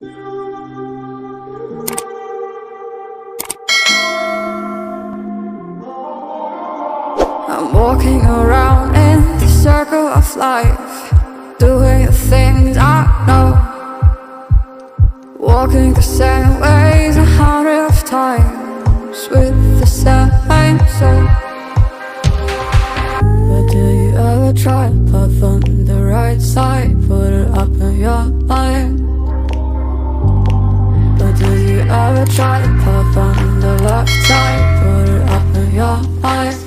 I'm walking around in the circle of life, doing the things I know, walking the same ways 100 of times with the same soul. But do you ever try to path on the right side, put it up in your mind? But do you ever try to path on the left side, put it up in your mind?